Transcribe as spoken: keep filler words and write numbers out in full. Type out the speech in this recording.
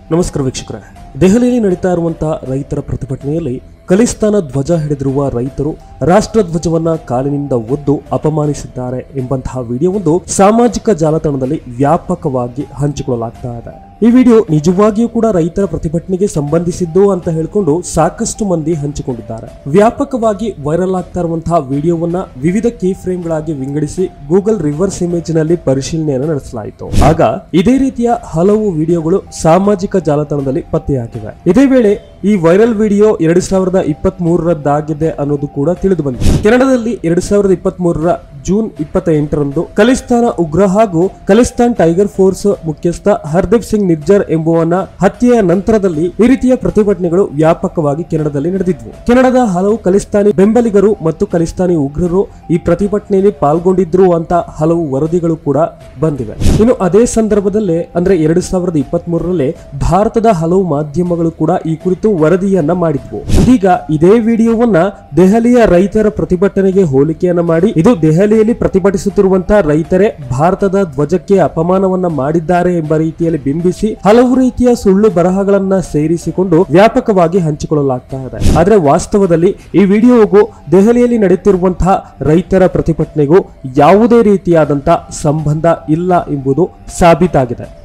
ನಮಸ್ಕಾರ ವೀಕ್ಷಕರೇ, ದೆಹಲಿಯಲ್ಲಿ ನಡೀತಾ ಇರುವಂತಹ ರೈತರ ಪ್ರತಿಭಟನೆಯಲ್ಲಿ ಖಲಿಸ್ತಾನ ಧ್ವಜ ಹಿಡಿದಿರುವ ರೈತರು ರಾಷ್ಟ್ರ ಧ್ವಜವನ್ನ ಕಾಲಿನಿಂದ ಒದ್ದು ಅಪಮಾನಿಸಿದ್ದಾರೆ ಎಂಬಂತಹ ವಿಡಿಯೋವೊಂದು ಸಾಮಾಜಿಕ ಜಾಲತಾಣದಲ್ಲಿ ವ್ಯಾಪಕವಾಗಿ ಹಂಚಿಕೊಳ್ಳಲಾಗ್ತಾ ಇದೆ. ಈ ವಿಡಿಯೋ ನಿಜವಾಗಿಯೂ ಕೂಡ ರೈತರ ಪ್ರತಿಭಟನೆಗೆ ಸಂಬಂಧಿಸಿದ್ದು ಅಂತ ಹೇಳಿಕೊಂಡು ಸಾಕಷ್ಟು ಮಂದಿ ಹಂಚಿಕೊಂಡಿದ್ದಾರೆ. ವ್ಯಾಪಕವಾಗಿ ವೈರಲ್ ಆಗ್ತಾ ಇರುವಂತಹ ವಿಡಿಯೋವನ್ನ ವಿವಿಧ ಕೀ ಫ್ರೇಮ್ಗಳಾಗಿ ವಿಂಗಡಿಸಿ ಗೂಗಲ್ ರಿವರ್ಸ್ ಇಮೇಜ್ ನಲ್ಲಿ ಪರಿಶೀಲನೆಯನ್ನು ನಡೆಸಲಾಯಿತು. ಆಗ ಇದೇ ರೀತಿಯ ಹಲವು ವಿಡಿಯೋಗಳು ಸಾಮಾಜಿಕ ಜಾಲತಾಣದಲ್ಲಿ ಪತ್ತೆಯಾಗಿವೆ. ಇದೇ ವೇಳೆ ಈ ವೈರಲ್ ವಿಡಿಯೋ ಎರಡು ಸಾವಿರದ ಇಪ್ಪತ್ತ್ ಮೂರರದ್ದಾಗಿದೆ ಅನ್ನೋದು ಕೂಡ ತಿಳಿದು ಬಂದಿದೆ. ಕೆನಡಾದಲ್ಲಿ ಎರಡು ಸಾವಿರದ ಇಪ್ಪತ್ತ್ ಮೂರರ ಜೂನ್ ಇಪ್ಪತ್ತ ಎಂಟರಂದು ಖಲಿಸ್ತಾನ ಉಗ್ರ ಹಾಗೂ ಖಲಿಸ್ತಾನ್ ಟೈಗರ್ ಫೋರ್ಸ್ ಮುಖ್ಯಸ್ಥ ಹರ್ದೀಪ್ ಸಿಂಗ್ ನಿರ್ಜರ್ ಎಂಬುವನ ಹತ್ಯೆಯ ನಂತರದಲ್ಲಿ ಈ ರೀತಿಯ ಪ್ರತಿಭಟನೆಗಳು ವ್ಯಾಪಕವಾಗಿ ಕೆನಡಾದಲ್ಲಿ ನಡೆದಿದ್ವು. ಕೆನಡಾದ ಹಲವು ಖಲಿಸ್ತಾನಿ ಬೆಂಬಲಿಗರು ಮತ್ತು ಖಲಿಸ್ತಾನಿ ಉಗ್ರರು ಈ ಪ್ರತಿಭಟನೆಯಲ್ಲಿ ಪಾಲ್ಗೊಂಡಿದ್ರು ಅಂತ ಹಲವು ವರದಿಗಳು ಕೂಡ ಬಂದಿವೆ. ಇನ್ನು ಅದೇ ಸಂದರ್ಭದಲ್ಲೇ ಅಂದ್ರೆ ಎರಡು ಸಾವಿರದ ಇಪ್ಪತ್ತ್ ಮೂರರಲ್ಲೇ ಭಾರತದ ಹಲವು ಮಾಧ್ಯಮಗಳು ಕೂಡ ಈ ಕುರಿತು ವರದಿಯನ್ನ ಮಾಡಿದ್ವು. ಇದೀಗ ಇದೇ ವಿಡಿಯೋವನ್ನ ದೆಹಲಿಯ ರೈತರ ಪ್ರತಿಭಟನೆಗೆ ಹೋಲಿಕೆಯನ್ನ ಮಾಡಿ ಇದು ದೆಹಲಿಯಲ್ಲಿ ಪ್ರತಿಭಟಿಸುತ್ತಿರುವಂತಹ ರೈತರೇ ಭಾರತದ ಧ್ವಜಕ್ಕೆ ಅಪಮಾನವನ್ನ ಮಾಡಿದ್ದಾರೆ ಎಂಬ ರೀತಿಯಲ್ಲಿ ಬಿಂಬಿಸಿ ಹಲವು ರೀತಿಯ ಸುಳ್ಳು ಬರಹಗಳನ್ನ ಸೇರಿಸಿಕೊಂಡು ವ್ಯಾಪಕವಾಗಿ ಹಂಚಿಕೊಳ್ಳಲಾಗ್ತಾ ಇದೆ. ಆದ್ರೆ ವಾಸ್ತವದಲ್ಲಿ ಈ ವಿಡಿಯೋಗೂ ದೆಹಲಿಯಲ್ಲಿ ನಡೆಯುತ್ತಿರುವಂತಹ ರೈತರ ಪ್ರತಿಭಟನೆಗೂ ಯಾವುದೇ ರೀತಿಯಾದಂತಹ ಸಂಬಂಧ ಇಲ್ಲ ಎಂಬುದು ಸಾಬೀತಾಗಿದೆ.